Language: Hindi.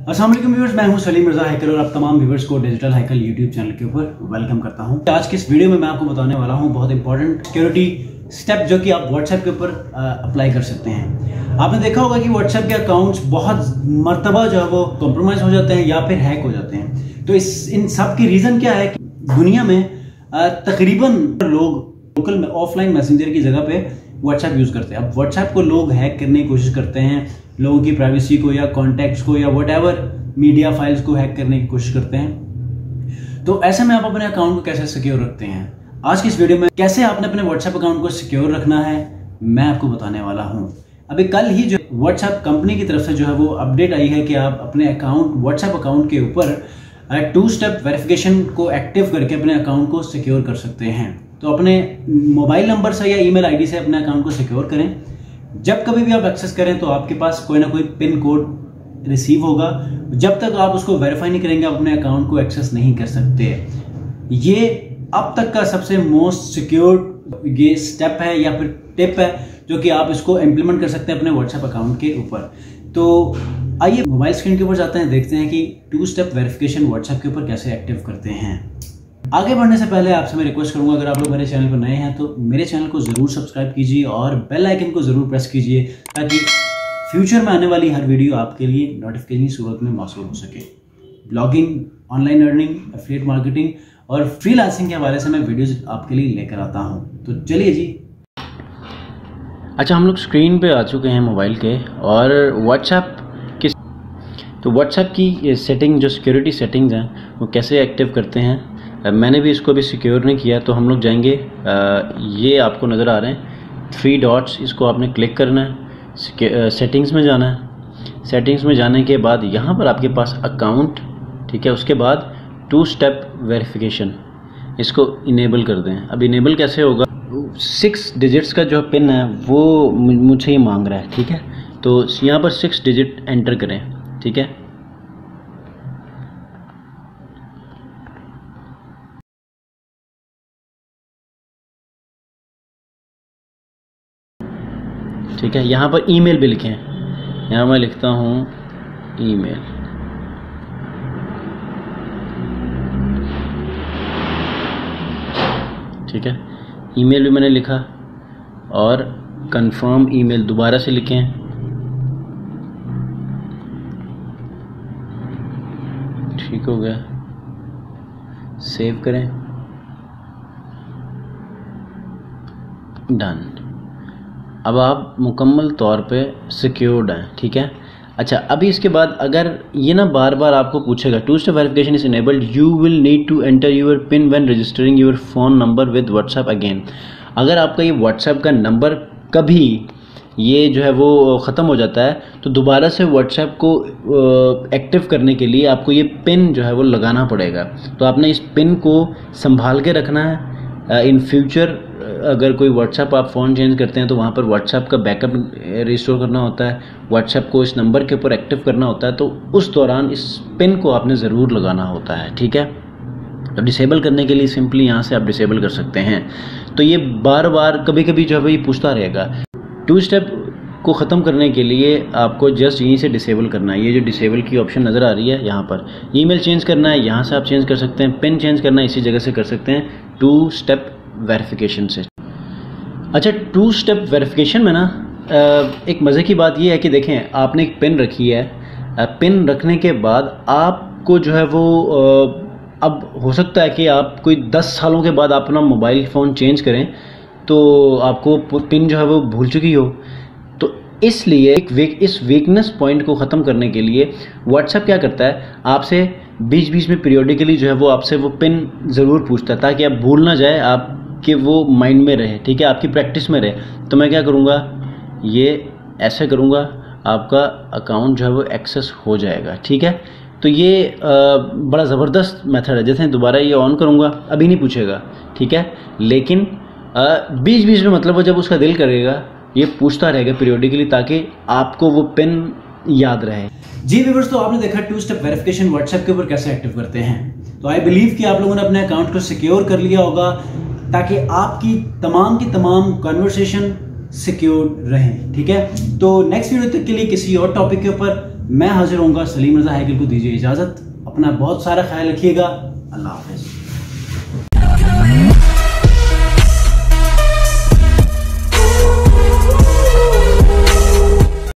अस्सलाम वालेकुम व्यूअर्स, मैं हूं सलीम रजा हैकर और आप तमाम व्यूअर्स को डिजिटल हैकर यूट्यूब चैनल के ऊपर वेलकम करता हूं। आज की इस वीडियो में मैं आपको बताने वाला हूं बहुत इंपॉर्टेंट सिक्योरिटी स्टेप जो कि आप व्हाट्सएप के ऊपर अप्लाई कर सकते हैं। आपने देखा होगा कि व्हाट्सएप के अकाउंट्स बहुत मर्तबा जो है वो कॉम्प्रोमाइज हो जाते हैं या फिर हैक हो जाते हैं। तो इन सब की रीज़न क्या है कि दुनिया में तकरीबन लोग लोकल में ऑफलाइन मैसेंजर की जगह पे व्हाट्सएप यूज़ करते हैं। अब व्हाट्सएप को लोग हैक करने की कोशिश करते हैं, लोगों की प्राइवेसी को या कॉन्टैक्ट्स को या व्हाटएवर मीडिया फाइल्स को हैक करने की कोशिश करते हैं। तो ऐसे में आप अपने अकाउंट को कैसे सिक्योर रखते हैं, आज की इस वीडियो में कैसे आपने अपने व्हाट्सएप अकाउंट को सिक्योर रखना है मैं आपको बताने वाला हूं। अभी कल ही जो व्हाट्सएप कंपनी की तरफ से जो है वो अपडेट आई है कि आप अपने व्हाट्सएप अकाउंट के ऊपर 2 स्टेप वेरिफिकेशन को एक्टिव करके अपने अकाउंट को सिक्योर कर सकते हैं। तो अपने मोबाइल नंबर से या ईमेल आईडी से अपने अकाउंट को सिक्योर करें। जब कभी भी आप एक्सेस करें तो आपके पास कोई ना कोई पिन कोड रिसीव होगा। जब तक आप उसको वेरीफाई नहीं करेंगे आप अपने अकाउंट को एक्सेस नहीं कर सकते। ये अब तक का सबसे मोस्ट सिक्योर ये स्टेप है या फिर टिप है जो कि आप इसको इम्प्लीमेंट कर सकते हैं अपने व्हाट्सएप अकाउंट के ऊपर। तो आइए मोबाइल स्क्रीन के ऊपर जाते हैं, देखते हैं कि 2 स्टेप वेरिफिकेशन व्हाट्सएप के ऊपर कैसे एक्टिव करते हैं। आगे बढ़ने से पहले आपसे मैं रिक्वेस्ट करूंगा, अगर आप लोग मेरे चैनल पर नए हैं तो मेरे चैनल को जरूर सब्सक्राइब कीजिए और बेल आइकन को जरूर प्रेस कीजिए ताकि फ्यूचर में आने वाली हर वीडियो आपके लिए नोटिफिकेशन की सूरत में मौसूल हो सके। Blogging, online earning, affiliate marketing और फ्रीलांसिंग के हवाले से मैं वीडियोज आपके लिए लेकर आता हूँ। तो चलिए जी। अच्छा, हम लोग स्क्रीन पे आ चुके हैं मोबाइल के और व्हाट्सएप की तो व्हाट्सएप की सेटिंग जो सिक्योरिटी सेटिंग्स हैं वो कैसे एक्टिव करते हैं। मैंने भी इसको अभी सिक्योर नहीं किया तो हम लोग जाएंगे, ये आपको नज़र आ रहे हैं 3 डॉट्स, इसको आपने क्लिक करना है, सेटिंग्स में जाना है। सेटिंग्स में जाने के बाद यहाँ पर आपके पास अकाउंट, ठीक है, उसके बाद 2 स्टेप वेरिफिकेशन, इसको इनेबल कर दें। अब इनेबल कैसे होगा, 6 डिजिट्स का जो पिन है वो मुझे ही मांग रहा है, ठीक है। तो यहाँ पर 6 डिजिट एंटर करें, ठीक है। ठीक है, यहाँ पर ईमेल भी लिखें। यहाँ मैं लिखता हूँ ईमेल, ठीक है। ईमेल भी मैंने लिखा और कंफर्म ईमेल दोबारा से लिखें। ठीक हो गया, सेव करें, डन। अब आप मुकम्मल तौर पे सिक्योर्ड हैं, ठीक है। अच्छा, अभी इसके बाद अगर ये ना बार बार आपको पूछेगा 2 step verification is enabled, you will need to enter your pin when registering your phone number with WhatsApp again. अगर आपका ये व्हाट्सएप का नंबर कभी ये जो है वो ख़त्म हो जाता है तो दोबारा से व्हाट्सएप को एक्टिव करने के लिए आपको ये पिन जो है वो लगाना पड़ेगा। तो आपने इस पिन को संभाल के रखना है। इन फ्यूचर अगर कोई व्हाट्सएप आप फ़ोन चेंज करते हैं तो वहाँ पर व्हाट्सएप का बैकअप रिस्टोर करना होता है, व्हाट्सएप को इस नंबर के ऊपर एक्टिव करना होता है, तो उस दौरान इस पिन को आपने ज़रूर लगाना होता है, ठीक है। तो डिसेबल करने के लिए सिंपली यहाँ से आप डिसेबल कर सकते हैं। तो ये बार बार कभी कभी जो है ये पूछता रहेगा। 2 स्टेप को ख़त्म करने के लिए आपको जस्ट यहीं से डिसेबल करना है। ये जो डिसेबल की ऑप्शन नज़र आ रही है यहाँ पर, ईमेल चेंज करना है, यहाँ से आप चेंज कर सकते हैं। पिन चेंज करना है, इसी जगह से कर सकते हैं 2 स्टेप वेरिफिकेशन से। अच्छा, 2 स्टेप वेरिफिकेशन में ना एक मज़े की बात ये है कि देखें, आपने एक पिन रखी है, पिन रखने के बाद आपको जो है वो अब हो सकता है कि आप कोई 10 सालों के बाद अपना मोबाइल फ़ोन चेंज करें तो आपको पिन जो है वो भूल चुकी हो। तो इसलिए इस वीकनेस पॉइंट को ख़त्म करने के लिए व्हाट्सएप क्या करता है, आपसे बीच बीच में पीरियोडिकली जो है वो आपसे वो पिन ज़रूर पूछता है ताकि आप भूल ना जाए, आपके वो माइंड में रहे, ठीक है, आपकी प्रैक्टिस में रहे। तो मैं क्या करूँगा, ये ऐसे करूँगा, आपका अकाउंट जो है वो एक्सेस हो जाएगा, ठीक है। तो ये बड़ा ज़बरदस्त मेथड है। जैसे दोबारा ये ऑन करूँगा, अभी नहीं पूछेगा, ठीक है, लेकिन बीच बीच में मतलब वो जब उसका दिल करेगा ये पूछता रहेगा पीरियोडिकली ताकि आपको वो पिन याद रहे। जी व्यूअर्स, तो आपने देखा 2 स्टेप वेरिफिकेशन व्हाट्सएप के ऊपर कैसे एक्टिव करते हैं। तो आई बिलीव कि आप लोगों ने अपने अकाउंट को सिक्योर कर लिया होगा ताकि आपकी तमाम की तमाम कन्वर्सेशन सिक्योर रहें, ठीक है। तो नेक्स्ट वीडियो तक के लिए किसी और टॉपिक के ऊपर मैं हाजिर होऊंगा। सलीम रजा हैकल को दीजिए इजाजत। अपना बहुत सारा ख्याल रखिएगा। अल्लाह हाफिज।